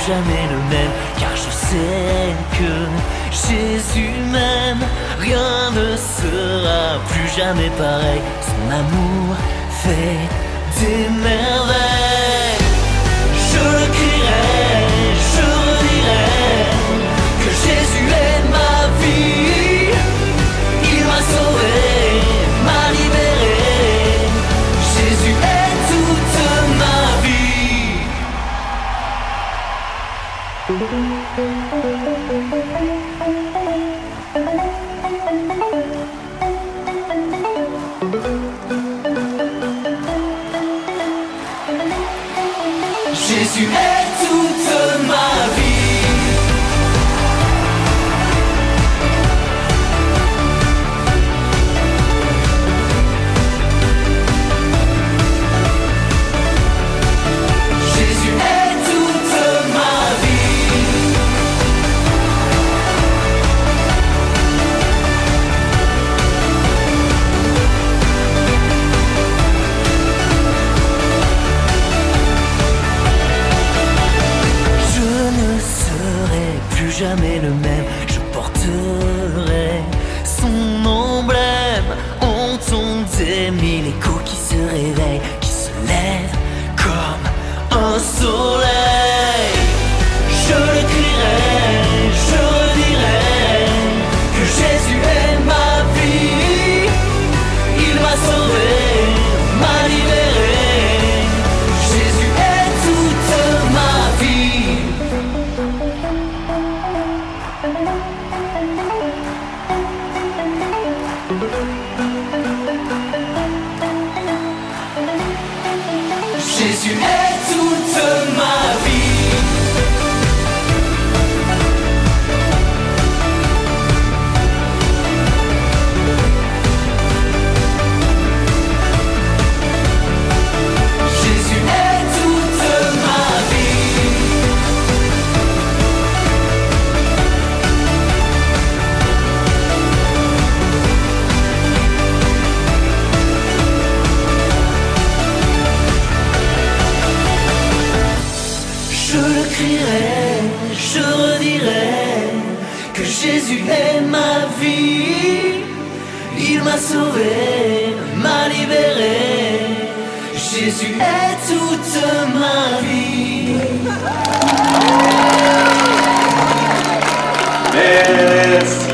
jamais le même, car je sais que Jésus m'aime. Rien ne sera plus jamais pareil, son amour fait des merveilles. Je le crierai, je redirai que Jésus est ma vie. Il m'a sauvé, m'a libéré. Jésus est toute ma vie. Jésus est toute ma vie. Jésus est toute ma vie. Plus jamais le même, je porterai son emblème. Entendez mille échos qui se réveillent, qui se lèvent comme un soleil. Je le crierai, je redirai que Jésus est ma vie. Il m'a sauvé, m'a libéré. Jésus est toute ma vie. Jésus est toute ma vie. Jésus est toute ma vie. Je le crierai, je redirai que Jésus est ma vie. Il m'a sauvé, m'a libéré. Jésus est toute ma vie. Merci.